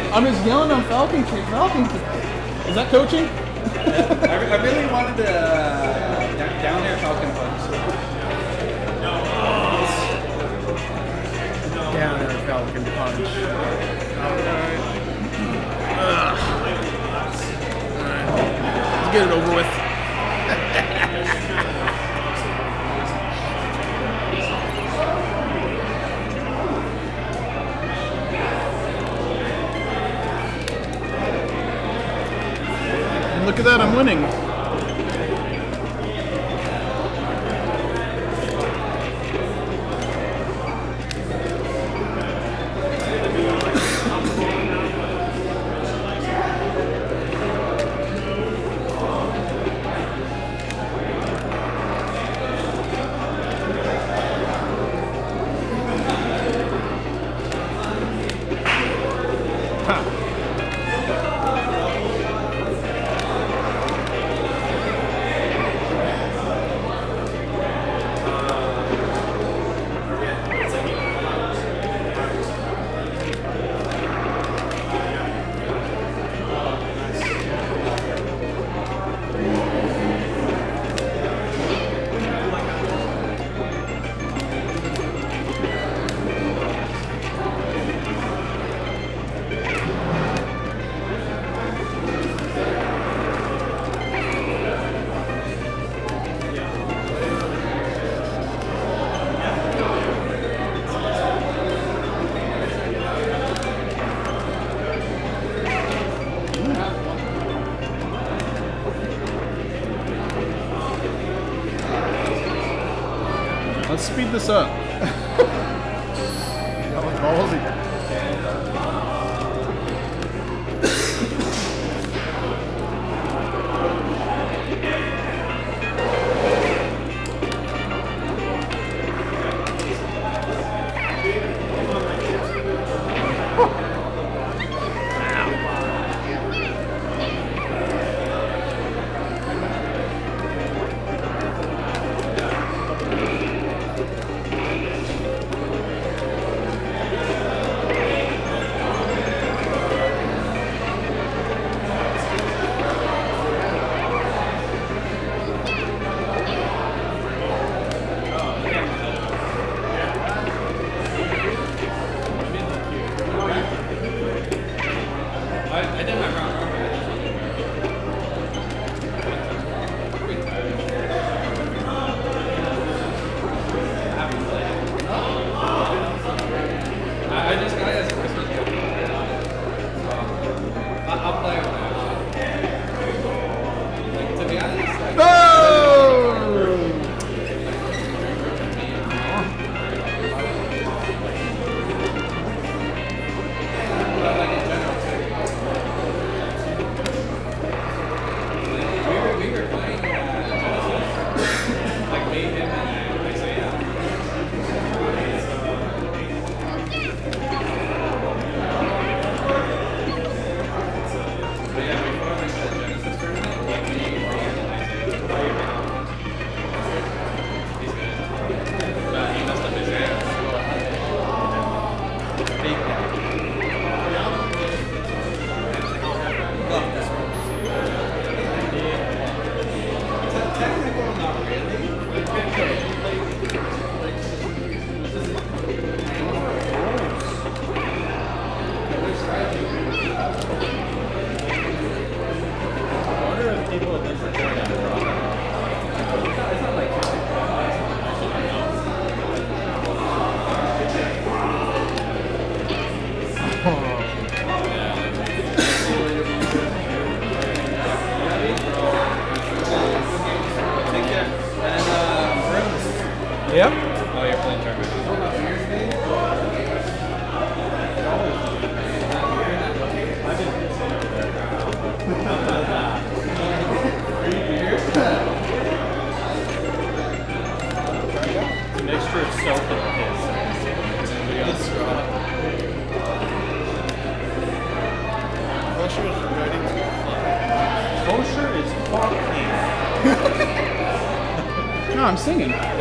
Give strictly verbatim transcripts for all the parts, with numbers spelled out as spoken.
I'm just yelling on Falcon Kick, Falcon Kick. Is that coaching? I, I really wanted to uh, down, down there Falcon Punch. Down there Falcon Punch. Alright. Alright. Let's get it over with. Look at that, I'm winning. Let's speed this up. That was ballsy. Yep. Oh, you're playing Kirby. It's a mixture of soap and piss. We got straw. Kosher is ready to fly. Kosher is fucking. No, I'm singing. Can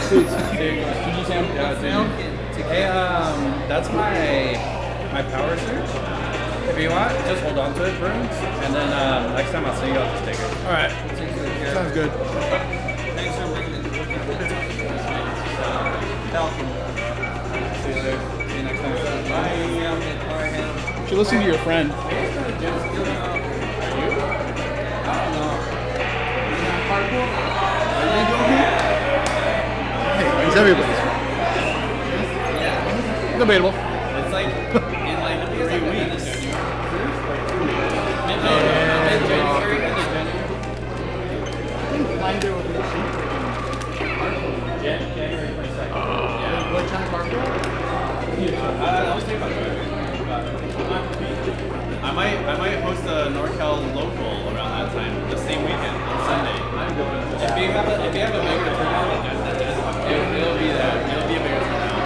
you say Yeah, Hey, um, that's my my power surge. Kirby, what? Just hold on to it, Broonz, and then um, next time I'll see you, I'll just take it. All right. Sounds good. Thanks for bringing it. Falcon. See you later. See you next time. Bye. You should listen to your friend. Are you? I don't know. Hey, he's everybody's friend. Yeah. Debatable. It's like in like three weeks. Mid-January, end of January. Finder with January twenty-second. What time Marco? I'll stay about that. I might, I might host a NorCal local around that time, the same weekend, on Sunday. If you have a, if you have a bigger turnout, it'll, it'll be that. It'll be a bigger turnout.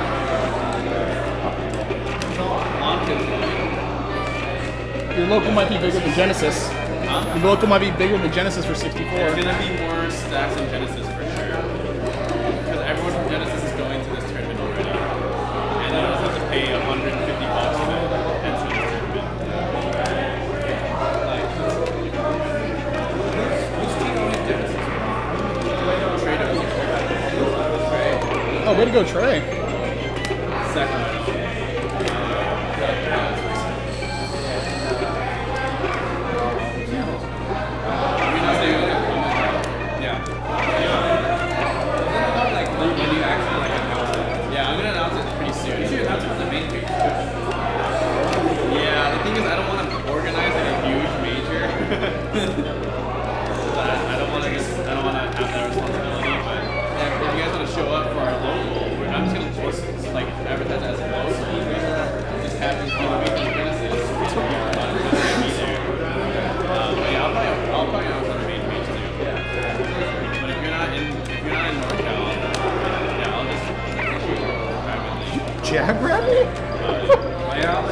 Your local might be bigger than Genesis. Huh? Your local might be bigger than Genesis for sixty-four. There's gonna be more stacks in Genesis for sure, because everyone from Genesis is going to this tournament already, and you don't have to pay one hundred fifty bucks to enter this tournament. Like, who's team in Genesis? Trey. Oh, way to go, Trey. Second. Jackrabbit? Yeah.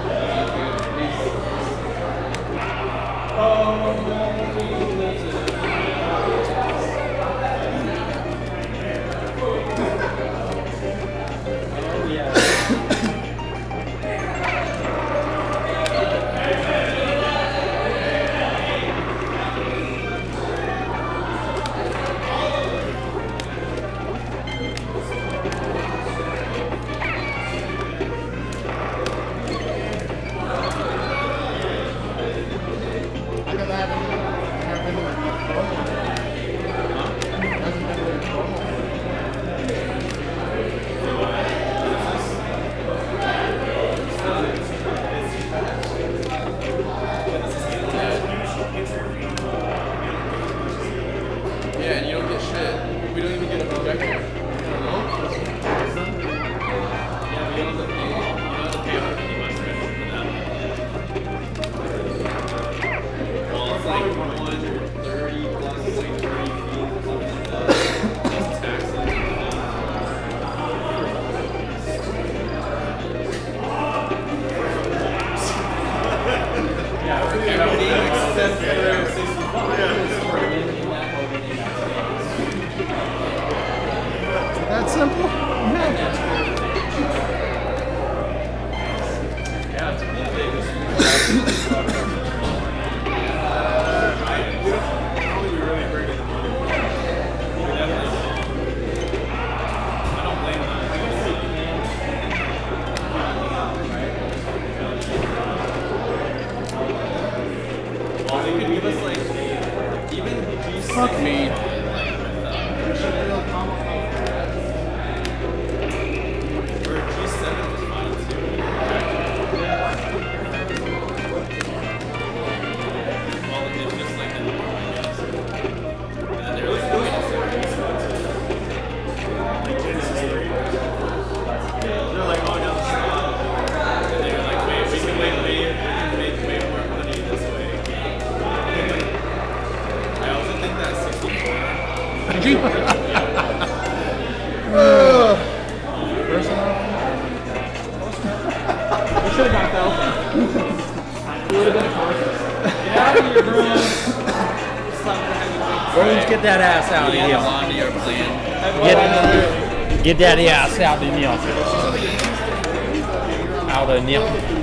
That simple? Fuck me. Did you? uh, we should have got Falcon. It would have been a Kosher. Get out of here, Broonz. Broonz, get that ass out of here. Get, get that ass out of here. Out of here.